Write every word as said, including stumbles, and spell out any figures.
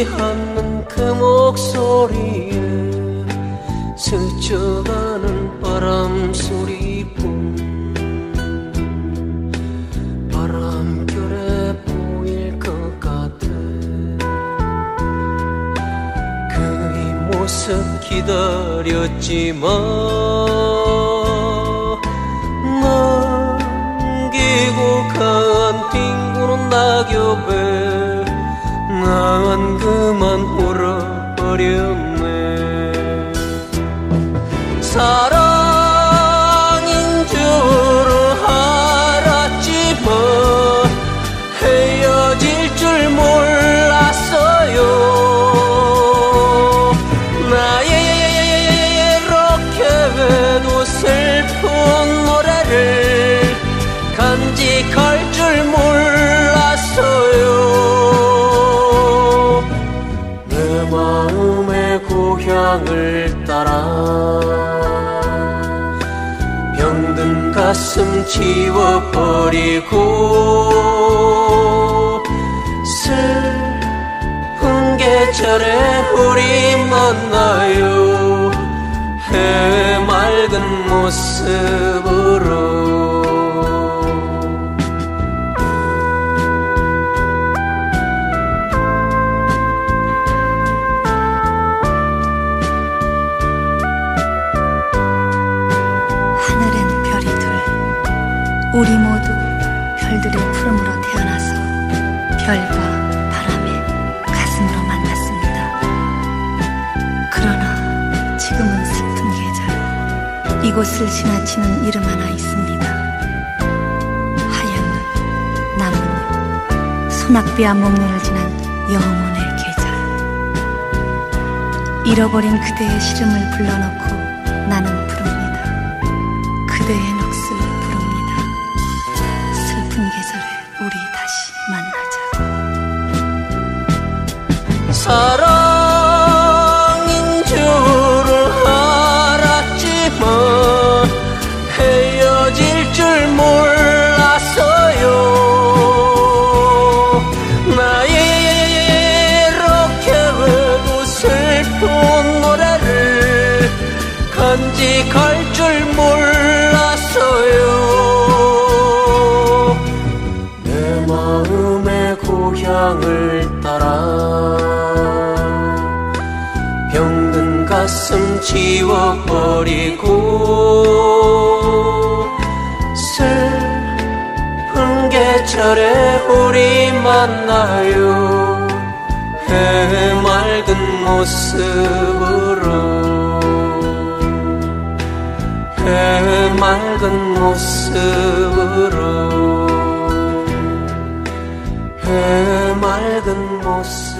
듣지 않는 그 목소리에 스쳐가는 바람 소리뿐 바람결에 보일 것 같아. 그의 모습 기다렸지만 남기고 간 빈구는 낙엽에 난 그만 울어버렸네. 사랑인 줄은 알았지만 헤어질 줄 몰랐어요. 나의 이렇게 도 슬픈 노래를 간직할 줄 몰랐어요. 내 마음의 고향을 따라 병든 가슴 지워버리고 슬픈 계절에 우리 만나요. 해맑은 모습으로. 우리 모두 별들의 푸름으로 태어나서 별과 바람의 가슴으로 만났습니다. 그러나 지금은 슬픈 계절, 이곳을 지나치는 이름 하나 있습니다. 하얀 눈, 나뭇잎, 소낙비와 목련을 지난 영혼의 계절. 잃어버린 그대의 시름을 불러넣고 나는 부릅니다. 그대의 넋을 우리 다시 만나자고. 사랑인 줄은 알았지만 헤어질 줄 몰랐어요. 나의 이렇게 외도 슬픈 노래를 간직할 줄 몰랐어요. 마음의 고향을 따라 병든 가슴 지워버리고 슬픈 계절에 우리 만나요. 해맑은 모습으로 해맑은 모습으로 해맑은 모습